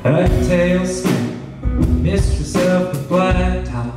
a tailspin, mistress of the black top.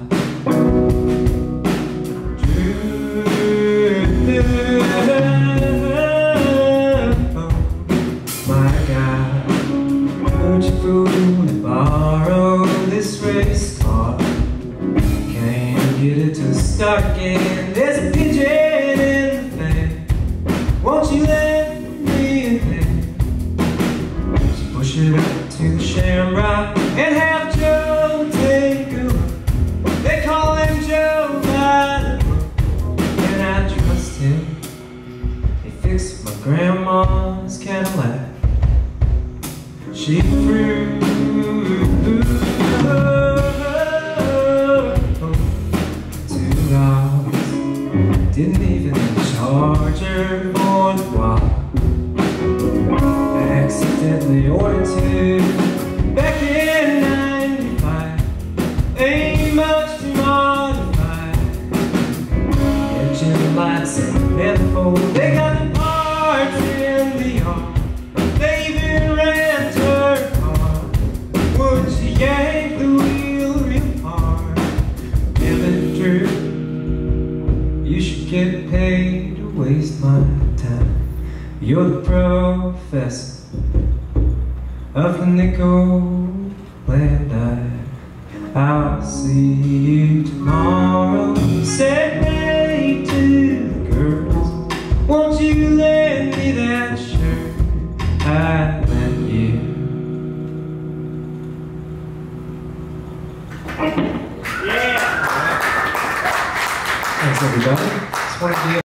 My God, would you fool borrow this race car? Can't get it to start again. There's a pigeon in the fan. Won't you lend me a hand? She push it up to the shamrock and have Joe take a look. They call him Joe by the book, and I trust him. He fixed my grandma's Cadillac. She threw $2. Didn't even charge her for the walk. Accidentally ordered two back in '95. Ain't much to modify. Engine lights and manifold, they got the parts in the yard. They even ran her car. Would she yank the wheel real hard? Billy Drew, you should get paid to waste my time. You're the professor of the nickel and I'll see you tomorrow. Say